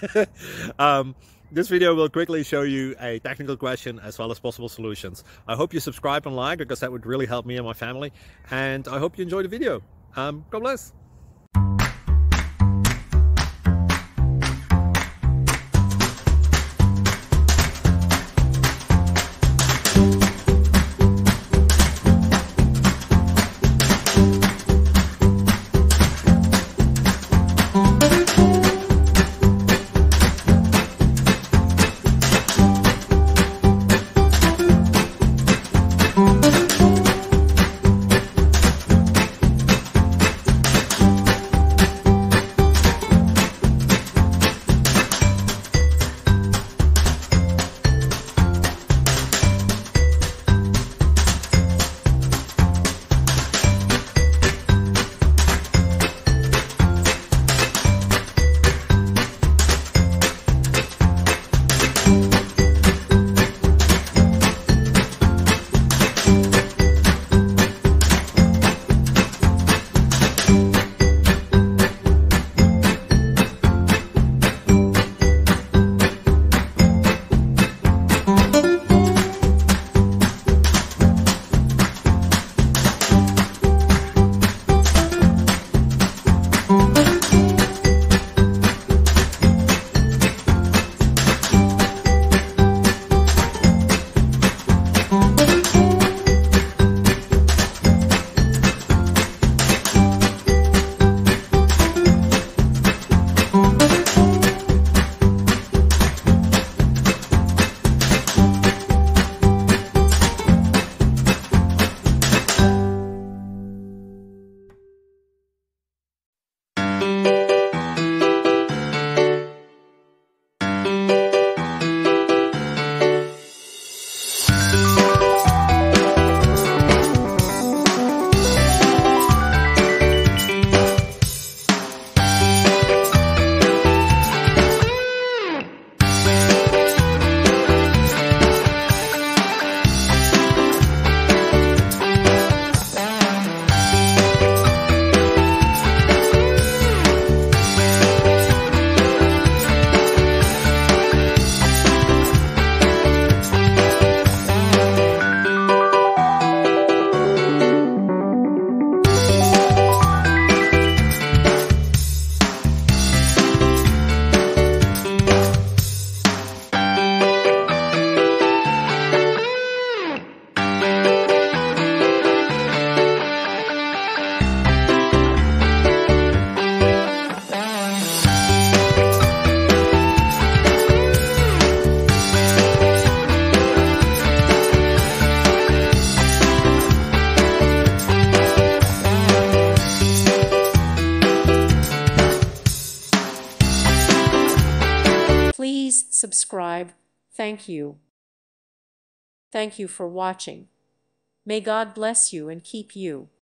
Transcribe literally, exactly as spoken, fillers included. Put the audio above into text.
um, this video will quickly show you a technical question as well as possible solutions. I hope you subscribe and like, because that would really help me and my family. And I hope you enjoy the video. Um, God bless. Please subscribe. Thank you. Thank you for watching. May God bless you and keep you.